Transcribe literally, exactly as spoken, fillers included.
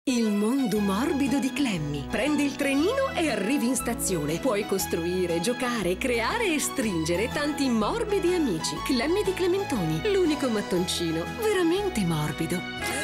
Il mondo morbido di Clemmy. Prendi il trenino e arrivi in stazione. Puoi costruire, giocare, creare e stringere tanti morbidi amici. Clemmy di Clementoni, l'unico mattoncino veramente morbido.